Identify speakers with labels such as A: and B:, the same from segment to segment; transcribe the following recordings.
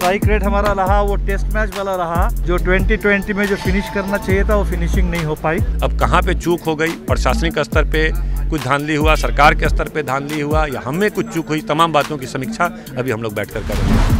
A: Strike rate हमारा रहा वो टेस्ट मैच वाला रहा, जो 2020 में जो फिनिश करना चाहिए था वो फिनिशिंग नहीं हो पाई।
B: अब कहाँ पे चूक हो गई, प्रशासनिक स्तर पे कुछ धांधली हुआ, सरकार के स्तर पे धांधली हुआ या हमें कुछ चूक हुई, तमाम बातों की समीक्षा अभी हम लोग बैठकर करेंगे।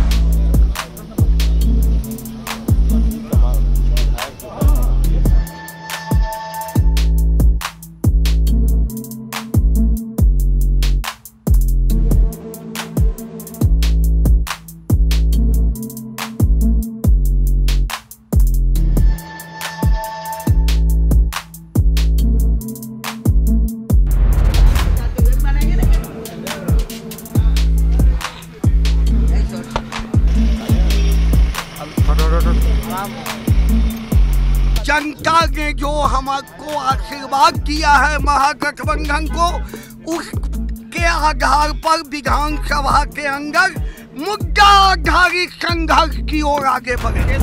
C: जनता ने जो हमको आशीर्वाद दिया है महागठबंधन को, उसके आधार पर विधानसभा के अंदर मुद्दा आधारित संघर्ष की ओर आगे बढ़े।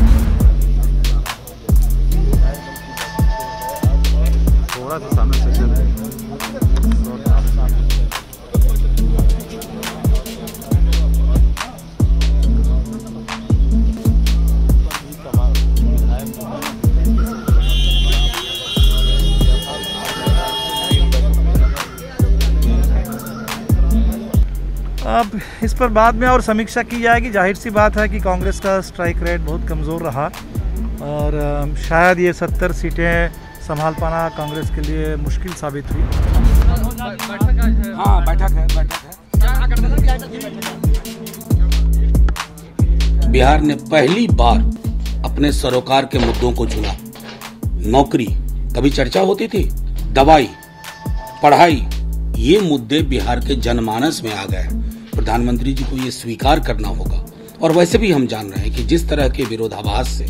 D: थोड़ा सा सामने सेक्शन है।
A: अब इस पर बाद में और समीक्षा की जाएगी। जाहिर सी बात है कि कांग्रेस का स्ट्राइक रेट बहुत कमज़ोर रहा और शायद ये 70 सीटें संभाल पाना कांग्रेस के लिए मुश्किल साबित हुई।
E: हाँ, बैठक है। बिहार ने पहली बार अपने सरोकार के मुद्दों को चुना। नौकरी कभी चर्चा होती थी, दवाई, पढ़ाई, ये मुद्दे बिहार के जनमानस में आ गए। प्रधानमंत्री जी को ये स्वीकार करना होगा। और वैसे भी हम जान रहे हैं कि जिस तरह के विरोधाभास से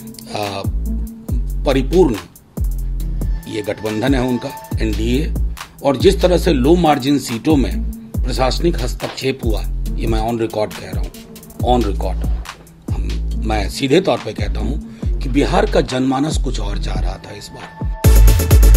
E: परिपूर्ण ये गठबंधन है उनका एनडीए, और जिस तरह से लो मार्जिन सीटों में प्रशासनिक हस्तक्षेप हुआ, ये मैं ऑन रिकॉर्ड कह रहा हूँ, ऑन रिकॉर्ड। मैं सीधे तौर पे कहता हूँ कि बिहार का जनमानस कुछ और चाह रहा था इस बार।